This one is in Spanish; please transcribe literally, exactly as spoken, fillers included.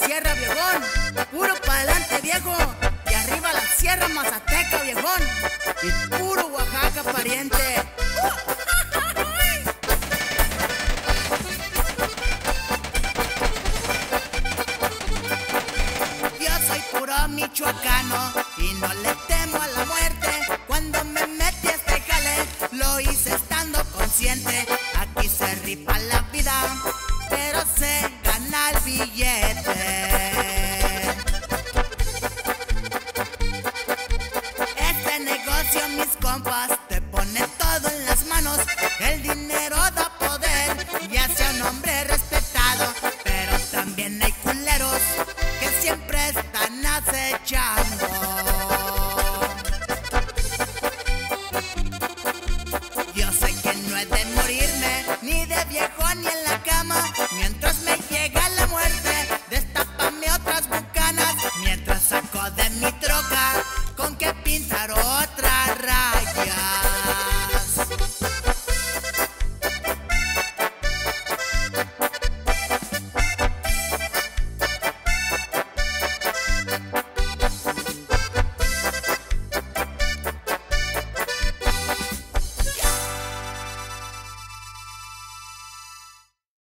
sierra, viejón. Puro pa'lante, viejo. Y arriba la sierra Mazateca, viejón. Y puro Oaxaca, pariente. Yo soy puro michoacano y no le temo a la muerte. Cuando me metí a este jale, lo hice estando consciente. Aquí se rifa la vida, pero se gana el billete. Este negocio, mis compas, te pone todo en las manos. El dinero da poder y hace a un hombre respetado. Pero también hay culeros que siempre están acechando. Yo sé que no he de morirme, ni de viejo ni en la cama, mientras me